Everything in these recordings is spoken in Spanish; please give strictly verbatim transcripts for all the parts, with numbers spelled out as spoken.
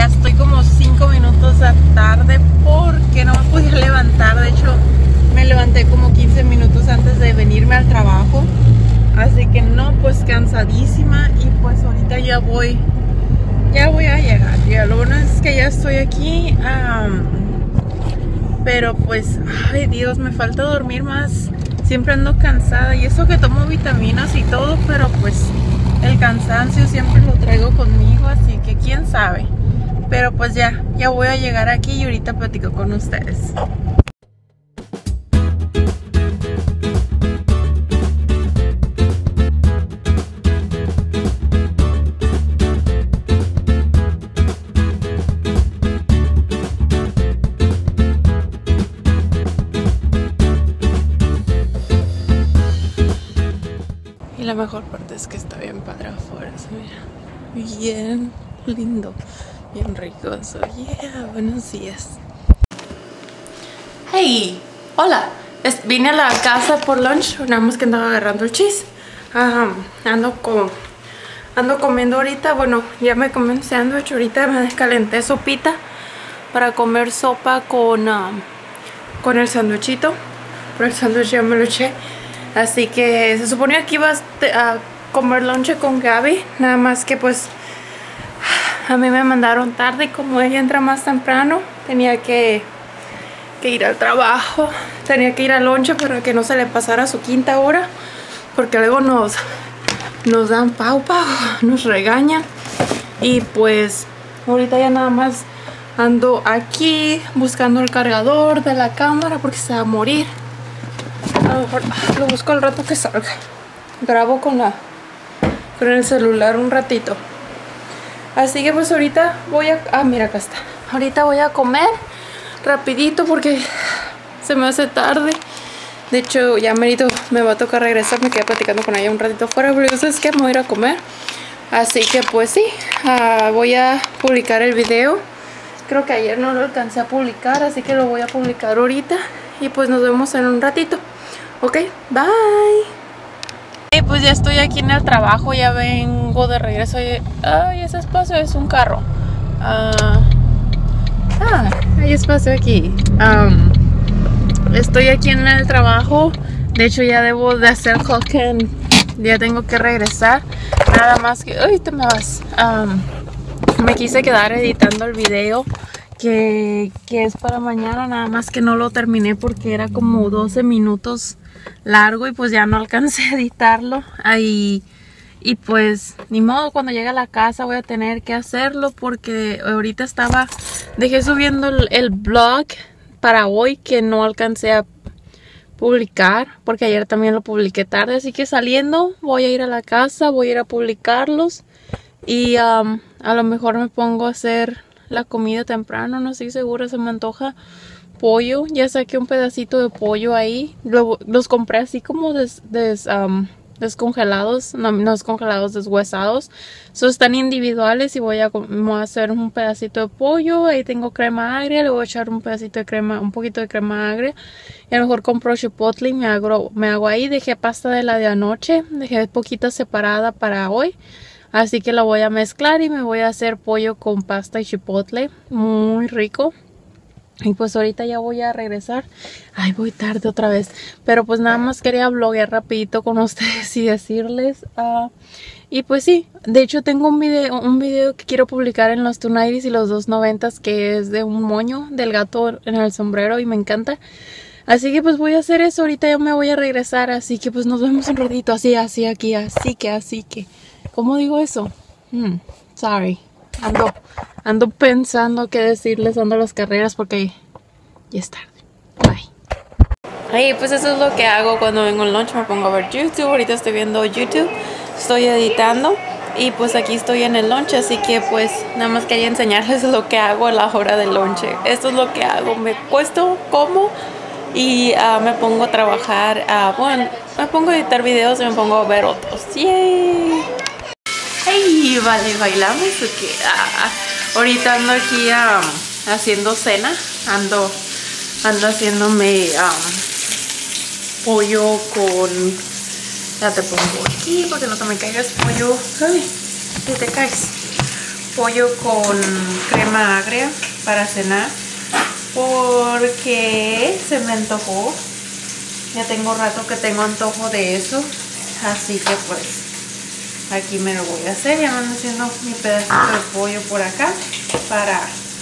ya estoy como cinco minutos a tarde porque no me podía levantar. De hecho, me levanté como quince minutos antes de venirme al trabajo. Así que no, pues cansadísima. Y pues ahorita ya voy, ya voy a llegar. Ya, lo bueno es que ya estoy aquí. Um, pero pues, ay Dios, me falta dormir más. Siempre ando cansada. Y eso que tomo vitaminas y todo, pero pues el cansancio siempre lo traigo conmigo, así que quién sabe. Pero pues ya, ya voy a llegar aquí y ahorita platico con ustedes. Y la mejor parte es que está bien padre afuera, mira, bien lindo, bien rico eso. Yeah, buenos días. Hey, hola. Es, vine a la casa por lunch, nada más que andaba agarrando el cheese. Um, ando, con, ando comiendo ahorita, bueno, ya me comí un sándwich, ahorita me descalenté sopita para comer sopa con, um, con el sándwichito, pero el sándwich ya me lo eché. Así que se suponía que ibas a comer lunch con Gaby, nada más que pues a mí me mandaron tarde y como ella entra más temprano, tenía que, que ir al trabajo, tenía que ir al lunch para que no se le pasara su quinta hora, porque luego nos, nos dan pau pau, nos regañan. Y pues ahorita ya nada más ando aquí buscando el cargador de la cámara porque se va a morir. A lo mejor lo busco al rato que salga. Grabo con la con el celular un ratito. Así que pues ahorita voy a... Ah, mira, acá está. Ahorita voy a comer rapidito porque se me hace tarde. De hecho, ya merito me va a tocar regresar. Me quedé platicando con ella un ratito afuera, pero entonces es que me voy a ir a comer. Así que pues sí, uh, voy a publicar el video. Creo que ayer no lo alcancé a publicar, así que lo voy a publicar ahorita. Y pues nos vemos en un ratito. Ok, bye. Y pues ya estoy aquí en el trabajo, ya vengo de regreso. Ay, ese espacio es un carro. Uh, ah, hay espacio aquí. Um, estoy aquí en el trabajo. De hecho ya debo de hacer clock-in. Ya tengo que regresar. Nada más que... Ay, te me vas. Um, me quise quedar editando el video que, que es para mañana. Nada más que no lo terminé porque era como doce minutos largo y pues ya no alcancé a editarlo. Ahí, y pues ni modo, cuando llegue a la casa voy a tener que hacerlo porque ahorita estaba... Dejé subiendo el, el blog para hoy que no alcancé a publicar porque ayer también lo publiqué tarde, así que saliendo voy a ir a la casa, voy a ir a publicarlos y um, a lo mejor me pongo a hacer la comida temprano, no estoy segura, se me antoja pollo, ya saqué un pedacito de pollo ahí, lo, los compré así como des, des, um, descongelados, no, no descongelados, deshuesados, so, están individuales y voy a, voy a hacer un pedacito de pollo, ahí tengo crema agria, le voy a echar un pedacito de crema, un poquito de crema agria, y a lo mejor compro chipotle y me hago, me hago ahí, dejé pasta de la de anoche, dejé poquita separada para hoy, así que la voy a mezclar y me voy a hacer pollo con pasta y chipotle, muy rico. Y pues ahorita ya voy a regresar. Ay, voy tarde otra vez. Pero pues nada más quería bloguear rapidito con ustedes y decirles. Uh, y pues sí, de hecho tengo un video, un video que quiero publicar en los dos noventa y los dos noventa que es de un moño del gato en el sombrero y me encanta. Así que pues voy a hacer eso. Ahorita ya me voy a regresar. Así que pues nos vemos un ratito. Así, así, aquí, así que, así que. ¿Cómo digo eso? Hmm, sorry. Ando, ando pensando qué decirles, ando a las carreras porque ya es tarde. Bye. Ay, pues eso es lo que hago cuando vengo al lunch, me pongo a ver YouTube. Ahorita estoy viendo YouTube, estoy editando y pues aquí estoy en el lunch, así que pues nada más quería enseñarles lo que hago a la hora del lunch. Esto es lo que hago, me cuesto, como y uh, me pongo a trabajar, uh, bueno, me pongo a editar videos y me pongo a ver otros. ¡Yay! Hey, vale, bailamos o qué. Ah, ahorita ando aquí um, haciendo cena. Ando, ando haciéndome um, pollo con... Ya te pongo aquí para que no te me caigas pollo. Ay, si te caes. pollo con crema agria para cenar porque se me antojó. Ya tengo rato que tengo antojo de eso, así que pues aquí me lo voy a hacer. Ya me ando haciendo mi pedacito de pollo por acá para,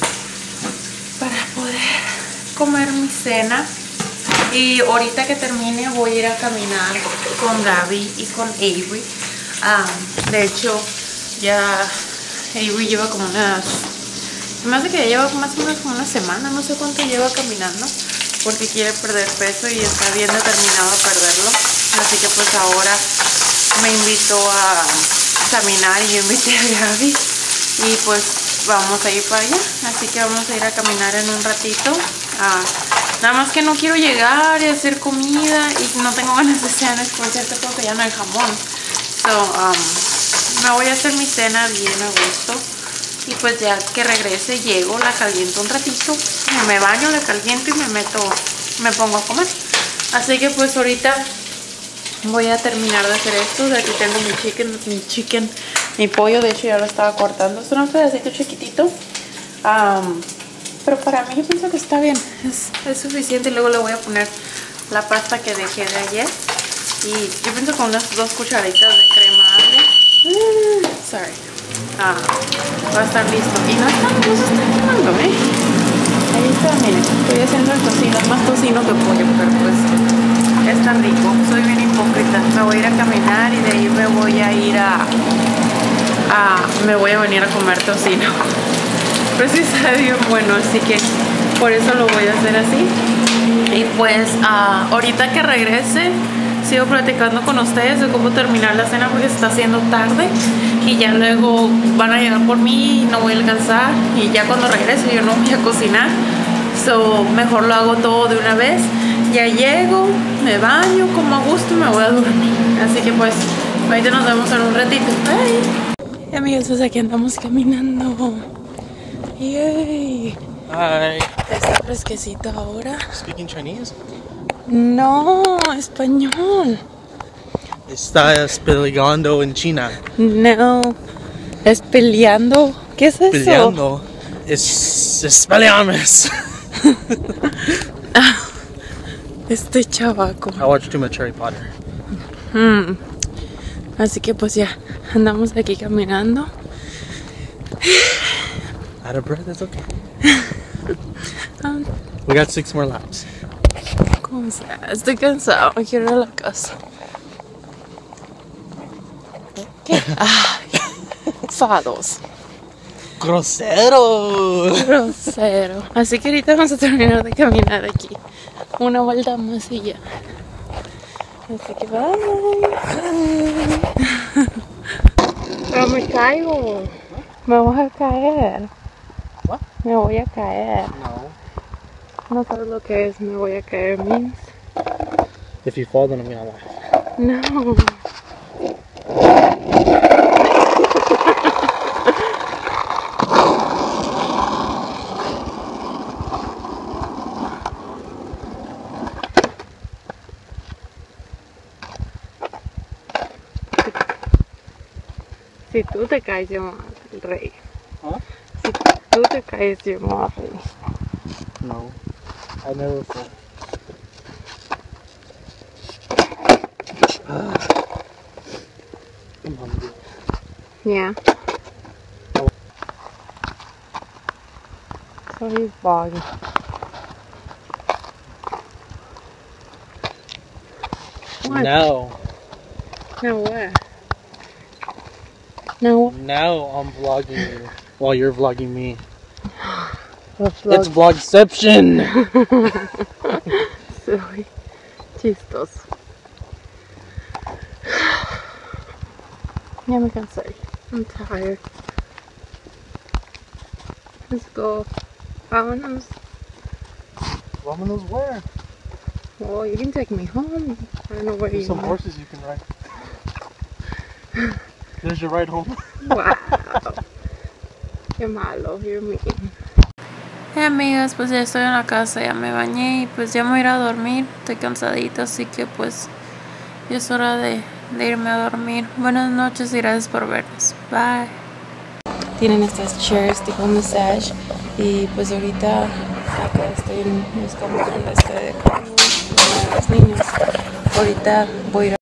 para poder comer mi cena. Y ahorita que termine voy a ir a caminar con Gaby y con Avery. Um, de hecho, ya Avery lleva como unas... Me hace que ya lleva más o menos como una semana, no sé cuánto lleva caminando, porque quiere perder peso y está bien determinado a perderlo. Así que pues ahora me invitó a caminar y yo invité a Gaby y pues vamos a ir para allá. Así que vamos a ir a caminar en un ratito. Uh, nada más que no quiero llegar y hacer comida y no tengo ganas de cenar con cierta cosa, ya no hay jamón. So, um, me voy a hacer mi cena bien a gusto. Y pues ya que regrese llego, la caliento un ratito, me baño, la caliento y me meto, me pongo a comer. Así que pues ahorita voy a terminar de hacer esto. De aquí tengo mi chicken, mi chicken, mi pollo, de hecho ya lo estaba cortando. Es un pedacito chiquitito. Um, pero para mí yo pienso que está bien, es, es suficiente. Y luego le voy a poner la pasta que dejé de ayer. Y yo pienso con unas dos cucharaditas de crema agria. Mm, sorry. Ah, va a estar listo. Y no está, no se está quemando, ¿eh? Ahí está, miren. Estoy haciendo el tocino, es más tocino que pollo, pero pues está rico. Soy bien hipócrita. Me voy a ir a caminar y de ahí me voy a ir a... a me voy a venir a comer tocino. Pero sí está bien bueno, así que por eso lo voy a hacer así. Y pues uh, ahorita que regrese sigo platicando con ustedes de cómo terminar la cena porque se está haciendo tarde y ya luego van a llegar por mí y no voy a alcanzar, y ya cuando regrese yo no voy a cocinar, so mejor lo hago todo de una vez. Ya llego, me baño, como a gusto y me voy a dormir. Así que pues ahorita nos vemos en un ratito. Bye. Y amigos, pues aquí andamos caminando. Yay. Hi. Está fresquecito ahora. Speaking Chinese? No, español. Estás peleando en China. No, es peleando. ¿Qué es eso? Peleando. Es, es peleamos. Este chavaco. I watched too much Harry Potter. Hmm. Así que pues ya andamos aquí caminando. Out of breath, that's okay. Um, We got six more laps. ¿Cómo sea? Estoy cansado, me quiero ir a la casa. ¿Qué? Ay, fados. Grosero. Grosero. Así que ahorita vamos a terminar de caminar aquí. Una vuelta más y ya. Así que bye. Pero me caigo. Me voy a caer. What? Me voy a caer. No. No sabes lo que es, me voy a caer, means. If you fall, then I'm gonna laugh. No. Si tú te caes, yo me voy a reír. Huh? Si tú te caes, yo me voy a reír. No. I never fall. I'm hungry. Yeah. So he's vlogging. What? Now. Now what? Now what? Now I'm vlogging you while you're vlogging me. Vlog. It's vlogception. Silly. Chistos. Ya me cansé. I'm tired. Let's go. Vámonos. Vámonos where? Well, you can take me home. I don't know where There's you some are. horses you can ride. There's your ride home. Wow. Qué malo, you're mean. Hey amigas, pues ya estoy en la casa, ya me bañé y pues ya me voy a ir a dormir. Estoy cansadita, así que pues ya es hora de, de irme a dormir. Buenas noches y gracias por vernos. Bye. tienen estas chairs tipo massage. Y pues ahorita acá estoy en mis camas de los niños. Ahorita voy a ir a